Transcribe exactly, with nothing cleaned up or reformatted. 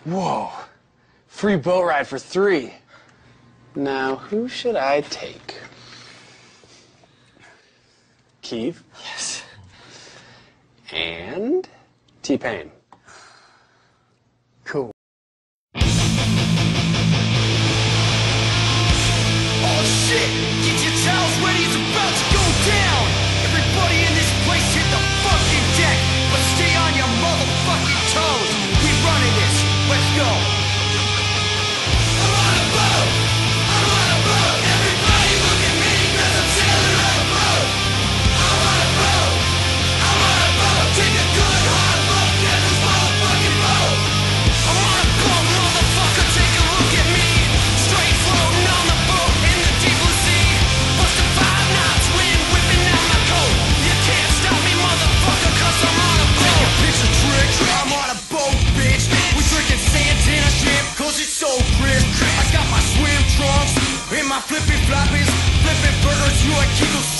Whoa. Free boat ride for three. Now, who should I take? Keith? Yes. And T-Pain. Cool. Oh shit! Get your towels ready, it's about to go down! Everybody in this place hit the fucking deck, but stay on your motherfucking toes! We running this, let's go! I'm on a boat! I'm on a boat! Everybody look at me, cause I'm sailing on a boat! I'm on a boat! I'm on a boat! Take a good hard look at this motherfucking boat! I'm on a boat, motherfucker, take a look at me! Straight floating on the boat in the deep blue sea! Busting five knots, wind whipping out my coat! You can't stop me, motherfucker, cause I'm on a boat! Take a picture trick, I'm on a boat, bitch! We drinking Santana shit, cause it's so crisp! I got my swim trunks and my flippy floppies, flipping burgers, you like Kegel